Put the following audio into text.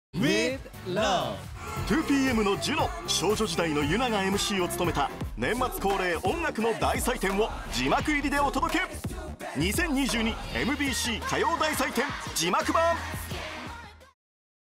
With Love 2PM のジュノ、少女時代のユナが MC を務めた年末恒例音楽の大祭典を字幕入りでお届け。 2022MBC 歌謡大祭典字幕版。